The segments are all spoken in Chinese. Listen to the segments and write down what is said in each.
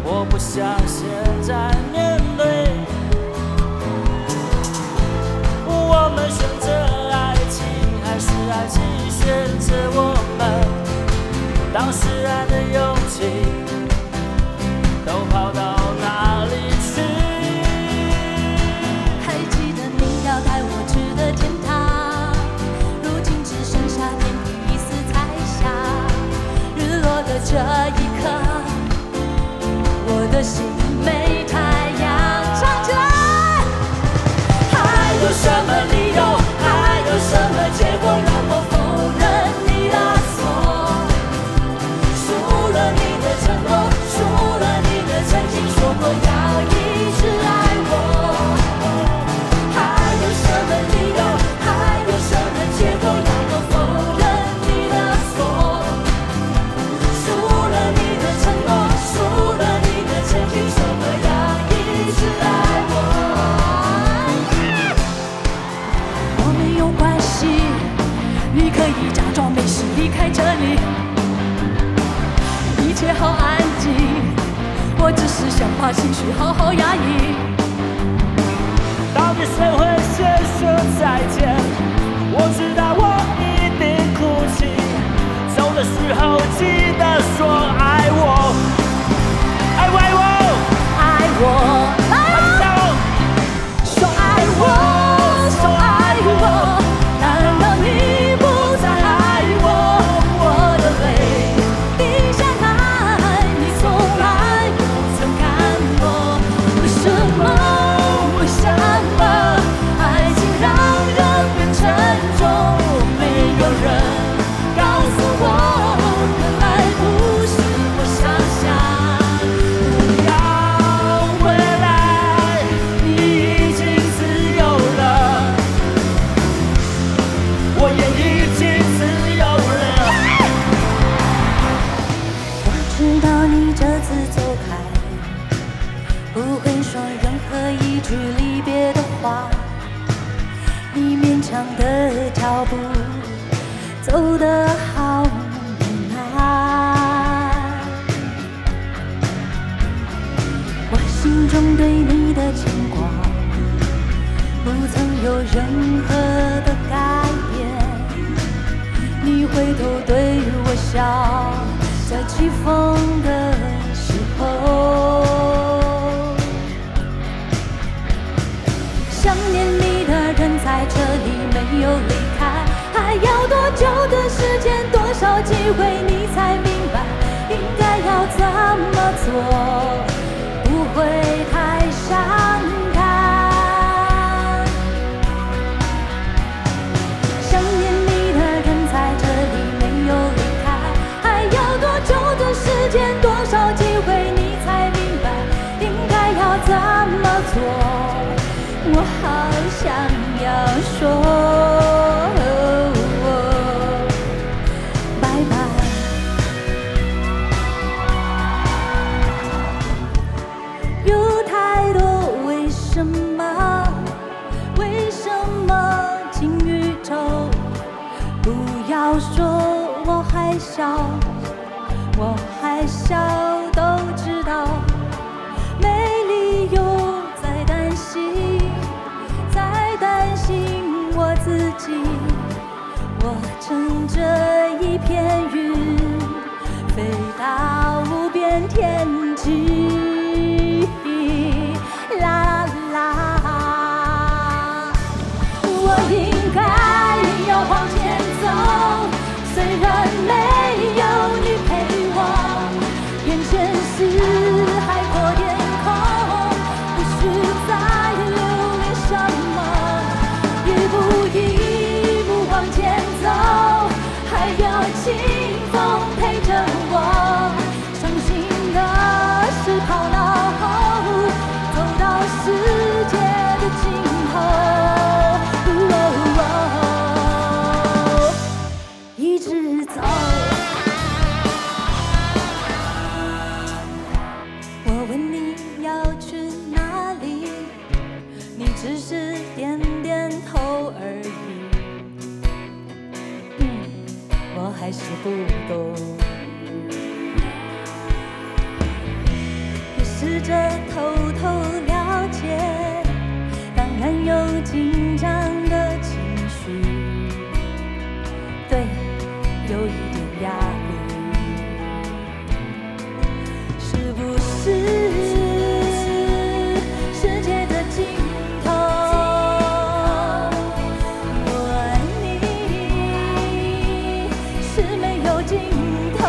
我不想现在面对。我们选择爱情，还是爱情选择我们？当时爱的勇气都跑到哪里去？ 还记得你要带我去的天堂，如今只剩下天地一丝彩霞。日落的这一刻，我的心没太阳。唱起来！还有什么理由？还有什么结果让我否认你的错？输了你的承诺，输了你的曾经说过要一直爱我。还有什么理由？还有什么结果让我否认你的错？输了你的承诺，输了你的曾经说过要一直爱我。我没有关系，你可以假装没事离开这里，一切好安静，我只是想把情绪好好压抑。 到底谁会先说再见？我知道我一定哭泣，走的时候记得说爱我，爱我，爱我， 爱我，来啊！说爱我，说爱我，难道你不再爱我？我的泪滴下来，你从来不曾看过。为什么？为什么？爱情让人变沉重，没有人告诉我，原来不是我想象。 不要回来，你已经自由了，我也已经自由了。 我知道你这次走开，不会说任何一句离别的话，你勉强的脚步走得好难。我心中对你的牵挂不曾有任何的改变，你回头对我笑，在起风的时候。想念你的人在这里没有离开，还要多久的时间，多少机会你才明白应该要怎么做，不会太伤感。想念你的人在这里没有离开，还要多久的时间，多少机会你才明白应该要怎么做，我好想要说拜拜。有太多为什么，为什么金宇宙？不要说我还小，我还小都知道，没理由再担心，再担心我自己。我乘着一片云，飞到无边天际，啦啦。我应该要往前走，虽然没有你陪我，眼前是海阔天空，不需再留恋什么，一步一步往前走，还有清风陪着我，伤心的是跑到后，走到世界的尽头。一直走。我问你要去哪里，你只是点点头而已。我还是不懂。 着偷偷了解，当然有紧张的情绪，对，有一点压力，是不是世界的尽头？我爱你是没有尽头。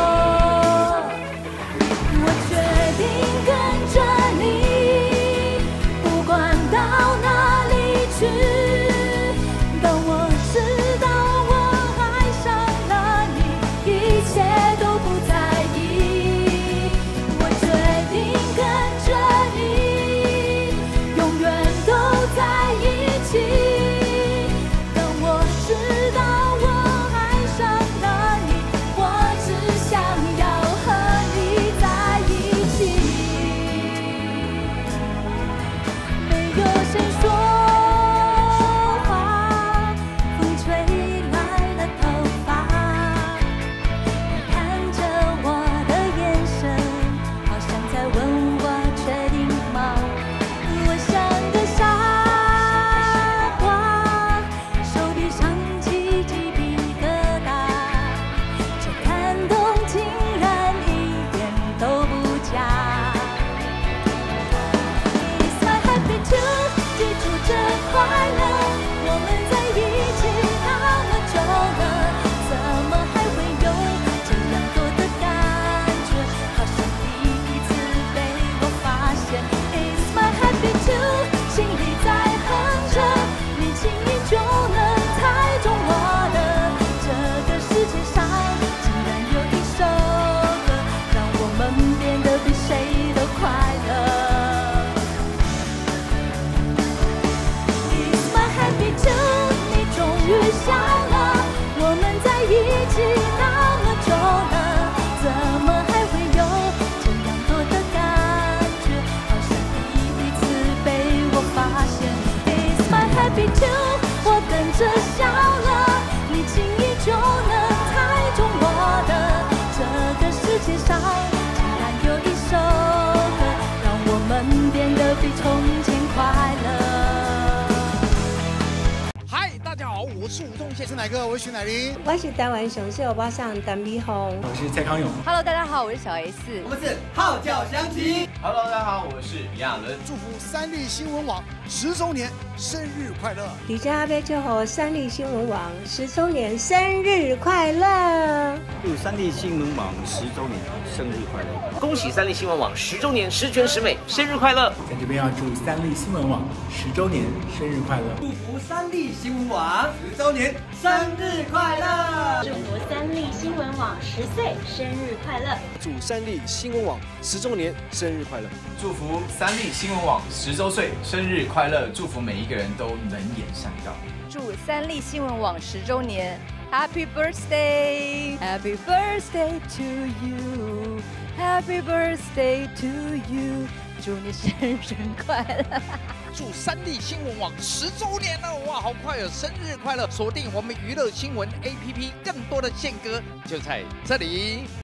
我决定跟着你，不管到哪里去。当我知道我爱上了你，一切都不在意。我决定跟着你，永远都在一起。当我知道我爱上了你，我只想要和你在一起。没有谁说话，风吹乱了头发。你看着我的眼神，好像在问我确定吗？我像个傻瓜，手臂上起鸡皮疙瘩，这感动竟然一点都不假。It's my happy too， 记住这快乐，我们在一起那么久了，怎么还会有这样多的感觉？好像第一次被我发现。It's my happy too， 心里在哼着，你轻易就能猜中我的。这个世界上竟然有一首歌，让我们变得比谁都快乐。It's my happy too， 你终于笑了，我们在一起那么久了，怎么还会有这样多的感觉？好像第一次被我发现。It's my happy too， 我跟着笑了，你轻易就能猜中我的。这个世界上竟然有一首歌，让我们变得比从前快乐。 嗨，大家好，我是吴宗宪， 是哪个？我是徐乃麟。 我是台湾上秀巴上陈美凤。 我是蔡康永。 Hello， 大家好，我是小 S。 我们是号角响起。 Hello， 大家好，我是李亚伦。 祝福三立新闻网10周年生日快乐！ 李家要祝福三立新闻网10周年生日快乐！ 祝三立新闻网10周年生日快乐！ 恭喜三立新闻网10周年十全十美，生日快乐！ 在这边要祝三立新闻网10周年生日快乐！ 祝福三立新闻网10周年生日快乐！ 祝福三立新闻网10岁生日快乐！ 祝三立新闻网10周年生日快乐！ 祝福三立新闻网10周岁生日快乐！祝福每一个人都能言善道。 祝三立新闻网10周年 Happy Birthday Happy Birthday to you Happy Birthday to you 祝你生日快乐！ 祝三立新闻网10周年了，哇，好快哦！生日快乐！锁定我们娱乐新闻 APP， 更多的宪歌就在这里。